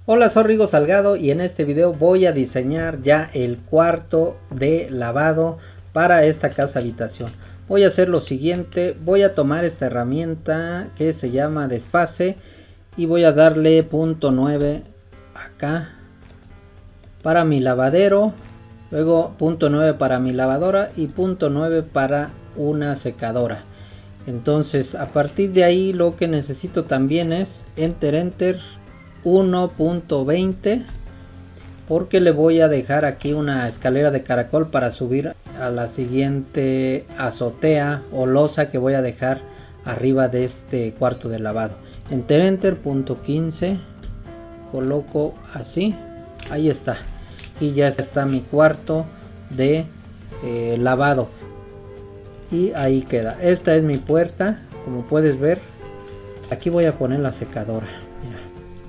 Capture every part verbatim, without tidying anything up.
Hola, soy Rigo Salgado y en este video voy a diseñar ya el cuarto de lavado para esta casa habitación. Voy a hacer lo siguiente, voy a tomar esta herramienta que se llama desfase y voy a darle punto nueve acá para mi lavadero, luego punto nueve para mi lavadora y punto nueve para una secadora. Entonces a partir de ahí lo que necesito también es enter enter uno punto veinte, porque le voy a dejar aquí una escalera de caracol para subir a la siguiente azotea o losa que voy a dejar arriba de este cuarto de lavado. Enter enter punto quince, coloco así, ahí está, y ya está mi cuarto de eh, lavado y ahí queda. Esta es mi puerta, como puedes ver. Aquí voy a poner la secadora, mira,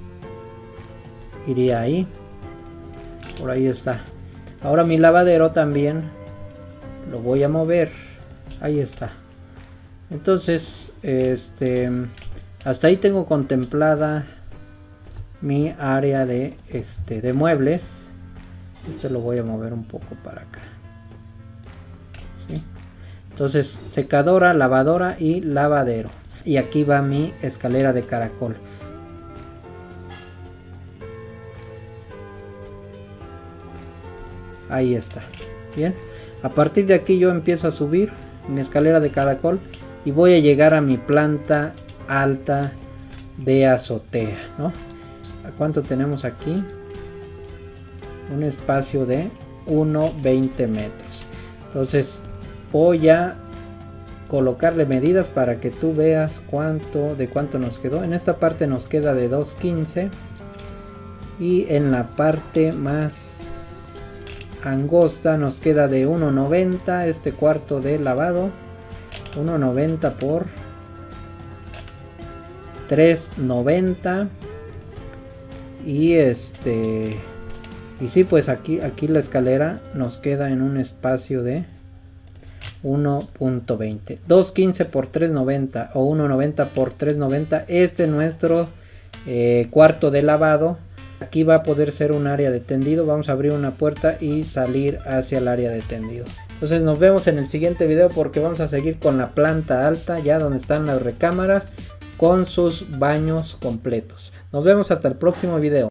iría ahí, por ahí está. Ahora mi lavadero también lo voy a mover, ahí está. Entonces este hasta ahí tengo contemplada mi área de este de muebles. Este lo voy a mover un poco para acá, ¿sí? Entonces secadora, lavadora y lavadero, y aquí va mi escalera de caracol. Ahí está. Bien, a partir de aquí yo empiezo a subir mi escalera de caracol y voy a llegar a mi planta alta de azotea, ¿no? ¿A cuánto tenemos aquí? Un espacio de uno punto veinte metros. Entonces voy a colocarle medidas para que tú veas cuánto de cuánto nos quedó. En esta parte nos queda de dos punto quince y en la parte más angosta nos queda de uno punto noventa. Este cuarto de lavado, uno punto noventa por tres punto noventa, y este y sí, pues aquí aquí la escalera nos queda en un espacio de uno punto veinte, dos punto quince por tres punto noventa o uno punto noventa por tres punto noventa. Este es nuestro eh, cuarto de lavado. Aquí va a poder ser un área de tendido. Vamos a abrir una puerta y salir hacia el área de tendido. Entonces nos vemos en el siguiente video, porque vamos a seguir con la planta alta, ya donde están las recámaras con sus baños completos. Nos vemos hasta el próximo video.